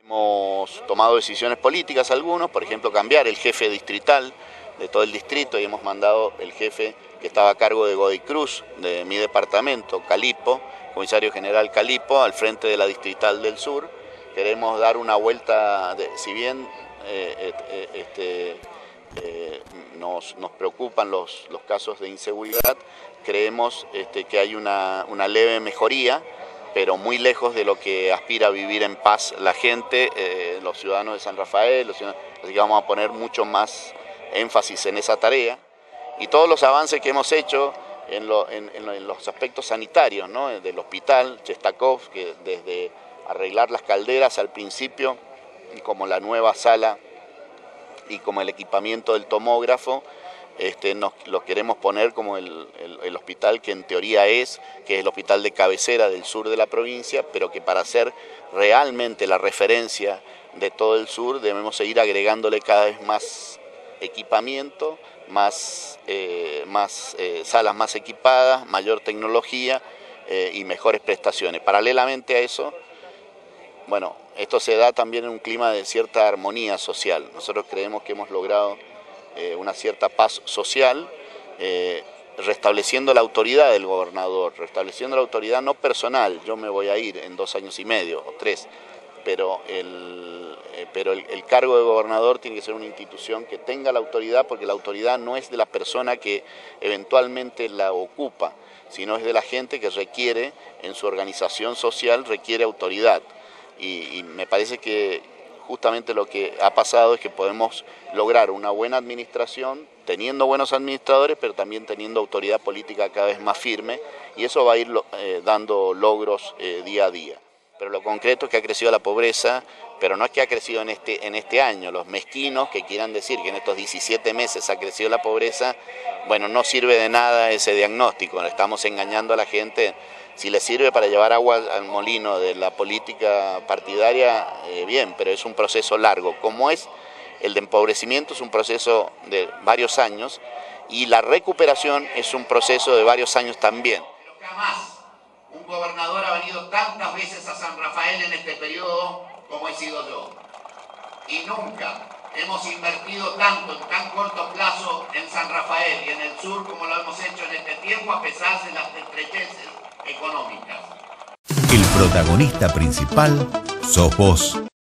Hemos tomado decisiones políticas algunos, por ejemplo cambiar el jefe distrital de todo el distrito y hemos mandado el jefe que estaba a cargo de Godoy Cruz, de mi departamento, Calipo, comisario general Calipo, al frente de la distrital del sur. Queremos dar una vuelta, si bien nos preocupan los casos de inseguridad, creemos que hay una leve mejoría, pero muy lejos de lo que aspira a vivir en paz la gente, los ciudadanos de San Rafael, así que vamos a poner mucho más énfasis en esa tarea. Y todos los avances que hemos hecho en los aspectos sanitarios, ¿no? Del hospital Chestakov, que desde arreglar las calderas al principio, como la nueva sala y como el equipamiento del tomógrafo, lo queremos poner como el hospital que en teoría que es el hospital de cabecera del sur de la provincia, pero que para ser realmente la referencia de todo el sur debemos seguir agregándole cada vez más equipamiento, más salas más equipadas, mayor tecnología y mejores prestaciones. Paralelamente a eso, bueno, esto se da también en un clima de cierta armonía social. Nosotros creemos que hemos logrado una cierta paz social, restableciendo la autoridad del gobernador, restableciendo la autoridad no personal. Yo me voy a ir en 2 años y medio o 3, pero el cargo de gobernador tiene que ser una institución que tenga la autoridad, porque la autoridad no es de la persona que eventualmente la ocupa, sino es de la gente que requiere, en su organización social, requiere autoridad. Y me parece que justamente lo que ha pasado es que podemos lograr una buena administración, teniendo buenos administradores, pero también teniendo autoridad política cada vez más firme, y eso va a ir dando logros día a día. Pero lo concreto es que ha crecido la pobreza, pero no es que ha crecido en este año. Los mezquinos que quieran decir que en estos 17 meses ha crecido la pobreza, bueno, no sirve de nada ese diagnóstico, estamos engañando a la gente. Si le sirve para llevar agua al molino de la política partidaria, bien, pero es un proceso largo. Como es el de empobrecimiento, es un proceso de varios años, y la recuperación es un proceso de varios años también. Jamás un gobernador ha venido tantas veces a San Rafael en este periodo como he sido yo. Y nunca hemos invertido tanto en tan corto plazo en San Rafael y en el sur como lo hemos hecho en este tiempo, a pesar de las estrecheces económicas. El protagonista principal sos vos.